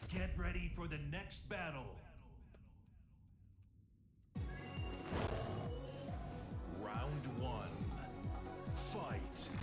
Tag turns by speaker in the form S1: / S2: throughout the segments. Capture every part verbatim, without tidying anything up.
S1: Get ready for the next battle. Round one. Fight.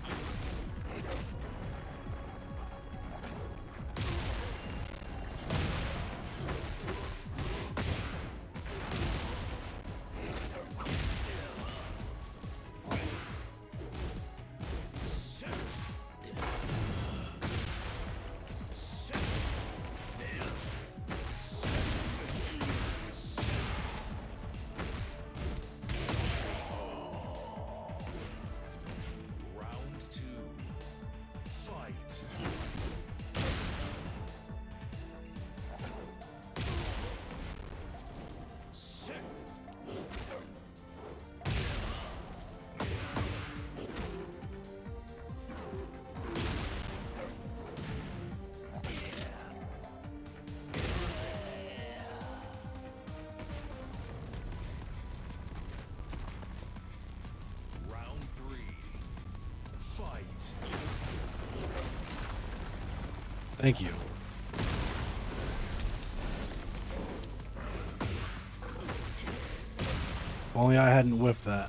S2: Thank you. If only I hadn't whiffed that.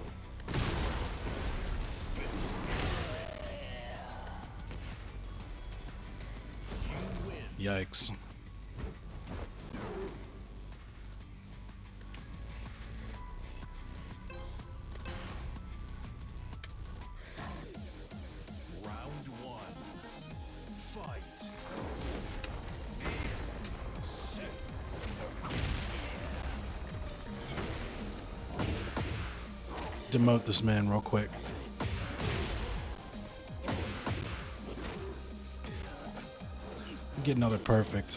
S2: Yikes. Demote this man real quick. Get another perfect.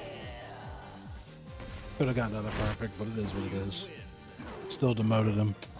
S2: Could have got another perfect, but it is what it is. Still demoted him.